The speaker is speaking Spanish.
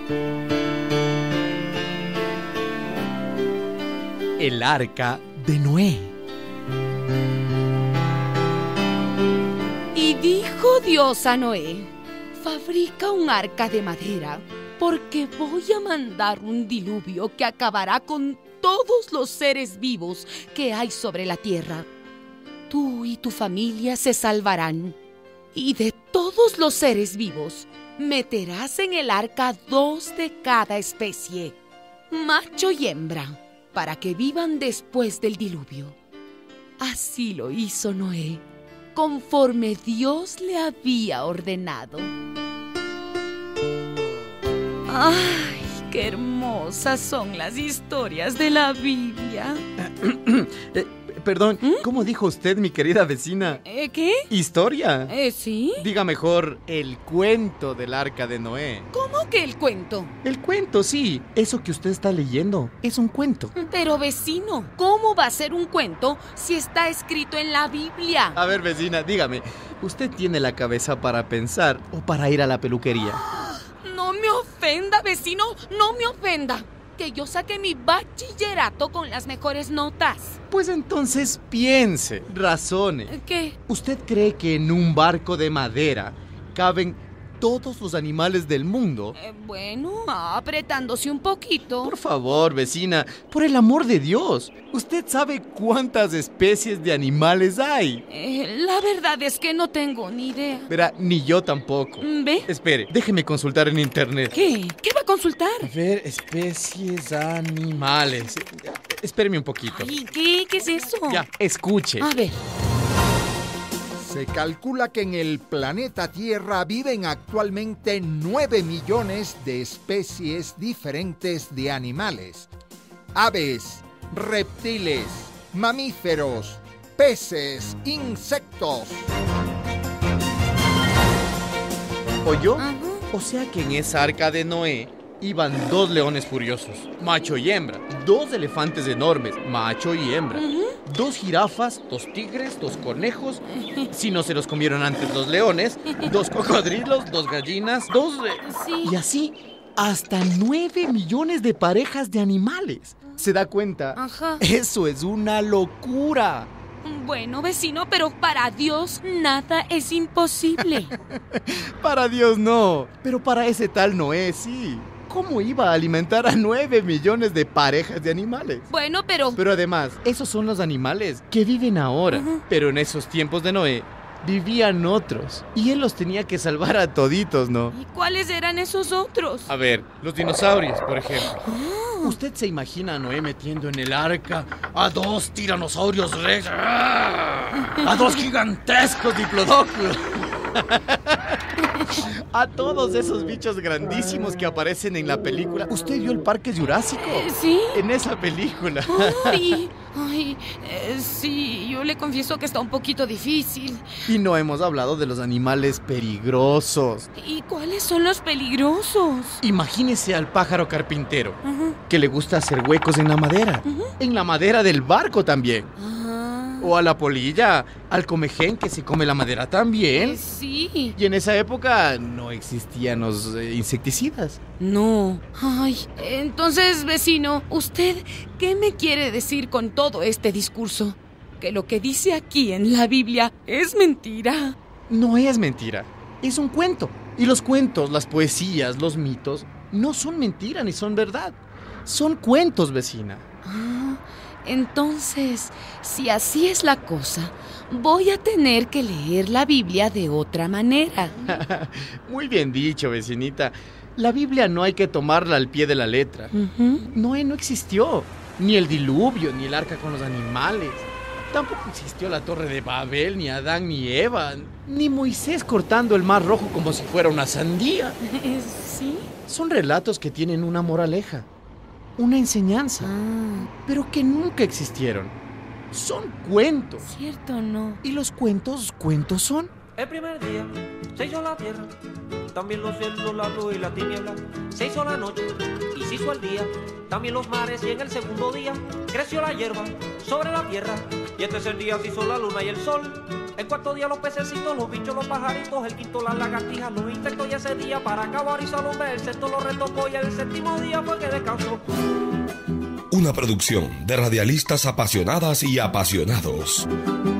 El arca de Noé. Y dijo Dios a Noé: fabrica un arca de madera, porque voy a mandar un diluvio que acabará con todos los seres vivos que hay sobre la tierra. Tú y tu familia se salvarán, y de todos los seres vivos meterás en el arca 2 de cada especie, macho y hembra, para que vivan después del diluvio. Así lo hizo Noé, conforme Dios le había ordenado. ¡Ay, qué hermosas son las historias de la Biblia! Perdón, ¿cómo dijo usted, mi querida vecina? ¿Qué? ¿Historia? ¿Sí? Diga mejor, el cuento del arca de Noé. ¿Cómo que el cuento? El cuento, sí. Eso que usted está leyendo es un cuento. Pero vecino, ¿cómo va a ser un cuento si está escrito en la Biblia? A ver, vecina, dígame, ¿usted tiene la cabeza para pensar o para ir a la peluquería? No me ofenda, vecino, no me ofenda. Que yo saqué mi bachillerato con las mejores notas. Pues entonces piense, razone. ¿Qué? ¿Usted cree que en un barco de madera caben todos los animales del mundo? Bueno, apretándose un poquito. Por favor, vecina, por el amor de Dios, ¿usted sabe cuántas especies de animales hay? La verdad es que no tengo ni idea. Verá, ni yo tampoco. ¿Ve? Espere, déjeme consultar en internet. ¿Qué? ¿Qué va a consultar? A ver, especies animales. Espéreme un poquito. Ay, ¿qué es eso? Ya, escuche. A ver. Se calcula que en el planeta Tierra viven actualmente 9 millones de especies diferentes de animales. Aves, reptiles, mamíferos, peces, insectos. ¿Oyó? Ajá. O sea que en esa arca de Noé iban 2 leones furiosos, macho y hembra, 2 elefantes enormes, macho y hembra, 2 jirafas, 2 tigres, 2 conejos, si no se los comieron antes los leones, 2 cocodrilos, 2 gallinas, 2... Sí. Y así, hasta 9 millones de parejas de animales. ¿Se da cuenta? Ajá. Eso es una locura. Bueno, vecino, pero para Dios nada es imposible. Para Dios no, pero para ese tal Noé sí. ¿Cómo iba a alimentar a 9 millones de parejas de animales? Bueno, pero... Pero además, esos son los animales que viven ahora. Ujú. Pero en esos tiempos de Noé vivían otros. Y él los tenía que salvar a toditos, ¿no? ¿Y cuáles eran esos otros? A ver, los dinosaurios, por ejemplo. ¿Usted se imagina a Noé metiendo en el arca a 2 tiranosaurios rex? A 2 gigantescos diplodocus. A todos esos bichos grandísimos que aparecen en la película. ¿Usted vio el Parque Jurásico? ¿Sí? En esa película. Ay, sí, yo le confieso que está un poquito difícil. Y no hemos hablado de los animales peligrosos. ¿Y cuáles son los peligrosos? Imagínese al pájaro carpintero, Ajá. que le gusta hacer huecos en la madera. En la madera del barco también. Ah, O a la polilla, al comején que se come la madera también. sí. Y en esa época no existían los insecticidas. No. Ay, entonces, vecino, ¿usted qué me quiere decir con todo este discurso? ¿Que lo que dice aquí en la Biblia es mentira? No es mentira, es un cuento. Y los cuentos, las poesías, los mitos, no son mentira ni son verdad. Son cuentos, vecina. Ah, entonces, si así es la cosa, voy a tener que leer la Biblia de otra manera. Muy bien dicho, vecinita. La Biblia no hay que tomarla al pie de la letra. Noé no existió. Ni el diluvio, ni el arca con los animales. Tampoco existió la Torre de Babel, ni Adán, ni Eva. Ni Moisés cortando el mar rojo como si fuera una sandía. ¿Sí? Son relatos que tienen una moraleja, una enseñanza, pero que nunca existieron. Son cuentos. Cierto, no. Y los cuentos, cuentos son. El primer día se hizo la tierra, también los cielos, la luz y la tiniebla. Se hizo la noche y se hizo el día, también los mares, y en el segundo día creció la hierba sobre la tierra. Y en tercer día se hizo la luna y el sol, El cuarto día los pececitos, los bichos, los pajaritos. El quinto las lagartijas, los insectos y ese día para acabar hizo al hombre. El sexto lo retocó y el séptimo día fue que descansó. Una producción de radialistas apasionadas y apasionados.